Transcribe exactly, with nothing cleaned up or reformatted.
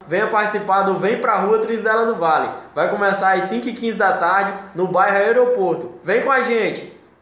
venha participar do Vem Pra Rua Trisdela do Vale. Vai começar às cinco e quinze da tarde no bairro Aeroporto. Vem com a gente!